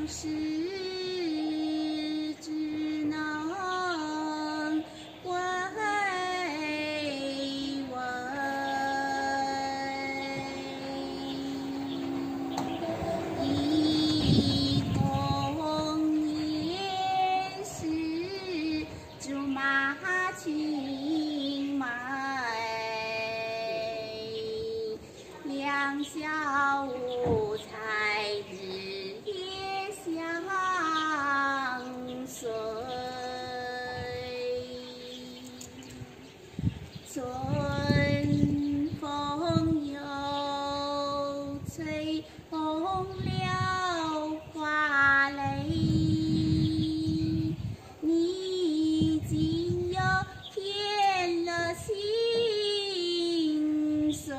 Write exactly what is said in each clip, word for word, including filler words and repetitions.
事只能回味，一同年事竹马青梅，两小无猜日夜相随，春风又吹红了花蕾，你竟又添了心碎，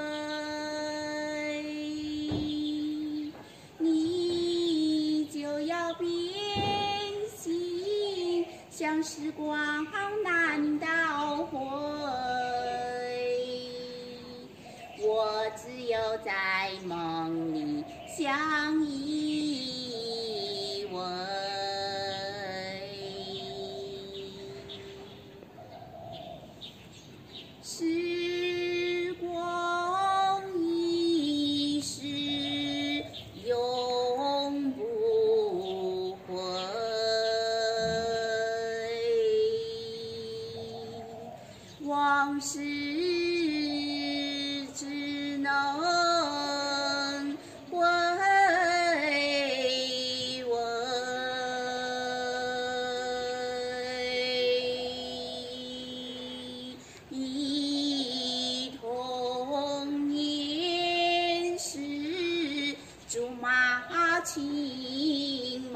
你就要变心，像时光难倒回，我只有在梦里相依偎。时光一逝永不回，往事只能回味，一同年事竹马青梅，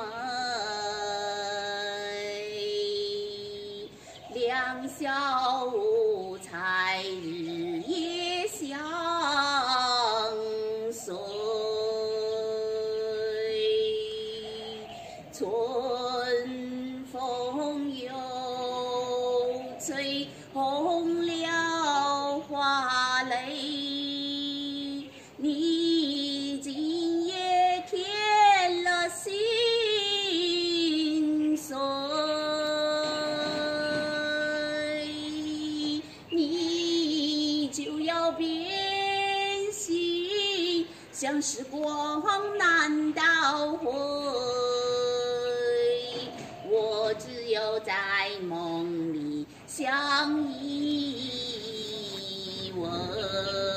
两小无猜日夜相随，春风又吹红了花蕾，你今也添了心碎，你就要变心，像时光难倒回，我只有在梦里相依偎。